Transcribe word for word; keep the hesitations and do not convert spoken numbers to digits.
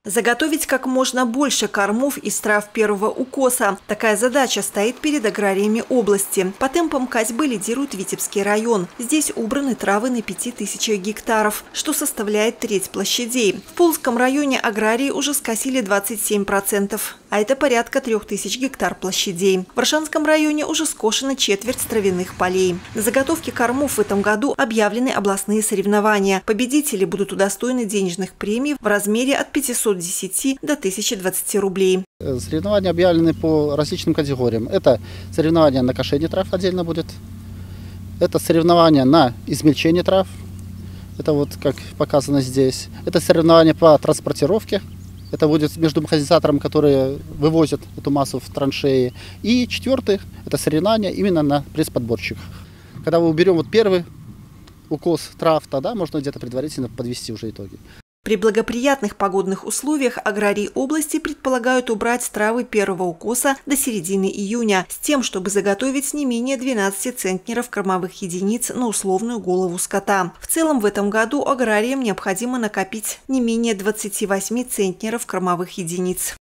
Заготовить как можно больше кормов из трав первого укоса. Такая задача стоит перед аграриями области. По темпам косьбы лидирует Витебский район. Здесь убраны травы на пяти тысячах гектаров, что составляет треть площадей. В Полоцком районе аграрии уже скосили двадцать семь процентов, а это порядка трех тысяч гектар площадей. В Аршанском районе уже скошена четверть травяных полей. На заготовке кормов в этом году объявлены областные соревнования. Победители будут удостоены денежных премий в размере от пятисот десяти до тысячи двадцати рублей. Соревнования объявлены по различным категориям. Это соревнования на кошение трав отдельно будет. Это соревнования на измельчение трав. Это вот как показано здесь. Это соревнования по транспортировке. Это будет между механизатором, которые вывозят эту массу в траншеи. И четвертый – это соревнования именно на пресс-подборщиках. Когда мы уберем вот первый укос трав, тогда можно где-то предварительно подвести уже итоги. При благоприятных погодных условиях аграрии области предполагают убрать травы первого укоса до середины июня, с тем, чтобы заготовить не менее двенадцати центнеров кормовых единиц на условную голову скота. В целом в этом году аграриям необходимо накопить не менее двадцати восьми центнеров кормовых единиц.